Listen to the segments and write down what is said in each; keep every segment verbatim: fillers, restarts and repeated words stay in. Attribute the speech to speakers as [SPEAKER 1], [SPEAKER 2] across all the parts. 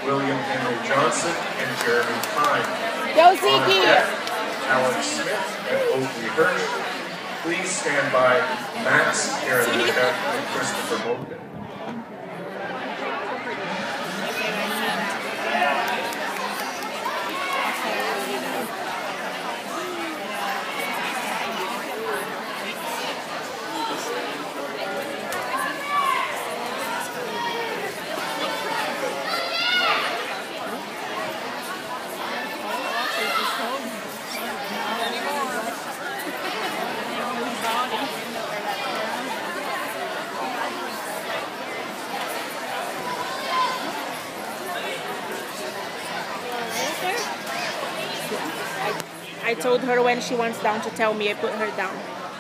[SPEAKER 1] William Henry Johnson, and Jeremy Pine.
[SPEAKER 2] Go, Ziggy!
[SPEAKER 1] Alex Smith and Oakley Hirsch. Please stand by Max Karolinka and Christopher Mogan.
[SPEAKER 2] I told her when she wants down to tell me, I put her down.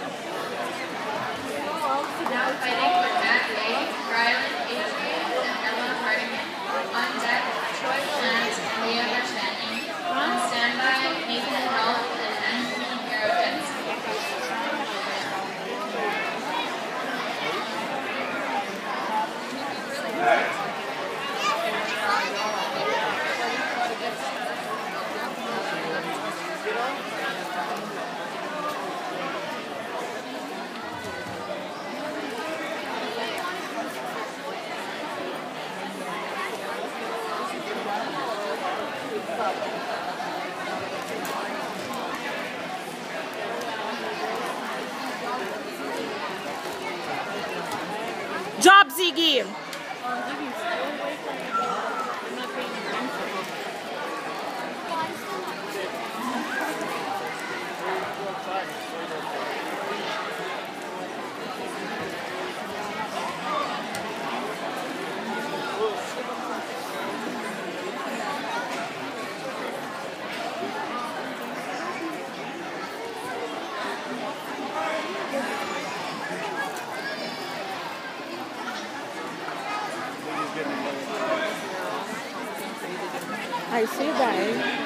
[SPEAKER 3] Now fighting for Matt Day, Rylan Adrian, and Emma Hardiman. On deck, Troy Valance and Leah Bertani. On standby, Nathan Health and Anthony Harrow-Denson.
[SPEAKER 2] Job, Ziggy! I see that.